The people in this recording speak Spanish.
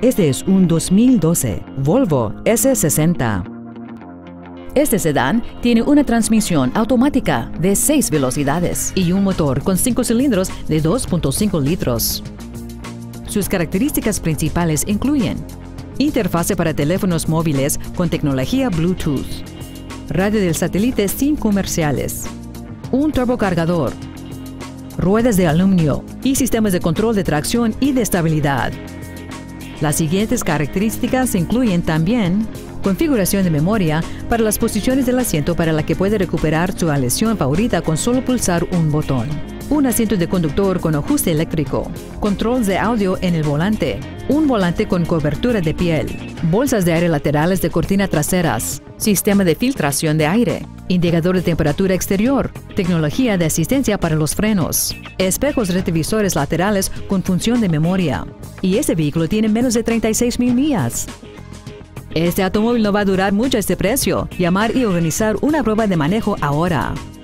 Este es un 2012 Volvo S60. Este sedán tiene una transmisión automática de 6 velocidades y un motor con 5 cilindros de 2.5 litros. Sus características principales incluyen interfase para teléfonos móviles con tecnología Bluetooth, radio del satélite sin comerciales, un turbocargador, ruedas de aluminio y sistemas de control de tracción y de estabilidad. Las siguientes características incluyen también configuración de memoria para las posiciones del asiento para la que puede recuperar su aleación favorita con solo pulsar un botón, un asiento de conductor con ajuste eléctrico, controles de audio en el volante, un volante con cobertura de piel, bolsas de aire laterales de cortina traseras, sistema de filtración de aire, indicador de temperatura exterior, tecnología de asistencia para los frenos, espejos retrovisores laterales con función de memoria. Y este vehículo tiene menos de 36,000 millas. Este automóvil no va a durar mucho a este precio. Llamar y organizar una prueba de manejo ahora.